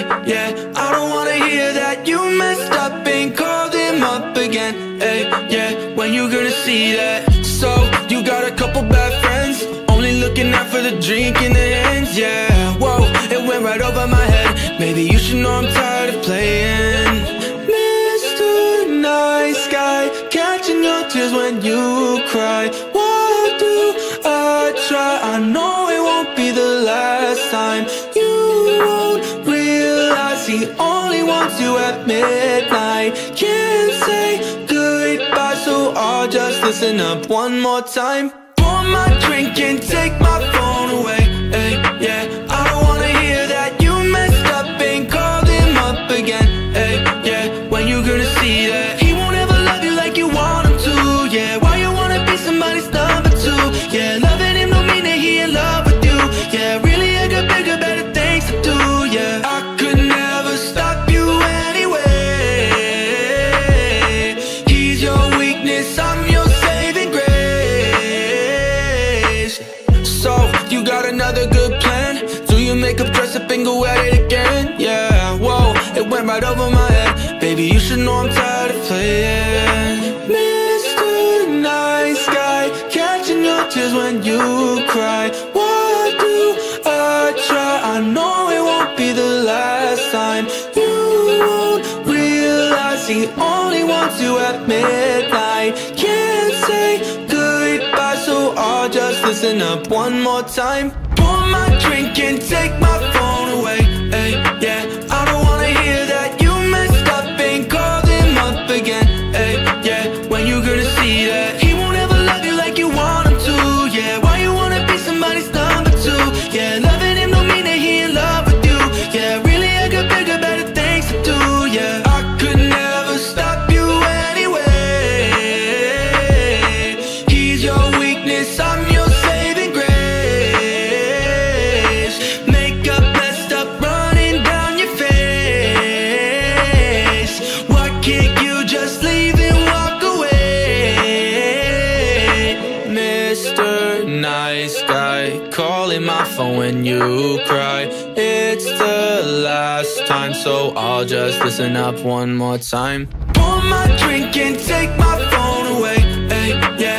yeah. I don't wanna hear that you messed up and called him up again, yeah. When you gonna see that? So, you got a couple bad friends, only looking out for the drink in their hands, yeah. Whoa, it went right over my head. Maybe you should know I'm tired of playing Mr. Nice Guy, catching your tears when you cry. What do I try? I know it won't be the last time. You won't realize he only wants you at midnight. Can't say goodbye, so I'll just listen up one more time. Pour my drink and take my phone away, yeah. I don't wanna hear that you messed up and called him up again, yeah. When you gonna see that? He won't ever love you like you want him to, yeah. Why you wanna be somebody's number two? Yeah, loving him don't mean that he in love with you. Yeah, really I got bigger, better things to do, yeah. I could never stop you anyway. He's your weakness, I'm your saving grace. So, you got another good plan? Do your makeup, dress up and go at it again? Yeah, whoa, it went right over my head. Baby, you should know I'm tired of playing Mr. Nice Guy, catching your tears when you cry. What do I try? I know it won't be the last time. You won't realize he only wants you at midnight. Can't say goodbye, so I'll just listen up one more time. Pour my drink and take my phone away, yeah. I don't wanna hear that you messed up and called him up again, yeah. When you gonna see that? He won't ever love you like you want him to, yeah. Why you wanna be somebody's number two? Yeah, loving him don't mean that he in love with you. Yeah, really I got bigger, better things to do, yeah. I could never stop you anyway. He's your weakness, I'm your saving grace. Makeup messed up, running down your face. Why can't you just leave and walk away? Mr. Nice Guy, calling my phone when you cry. It's the last time, so I'll just listen up one more time. Pour my drink and take my phone away, yeah.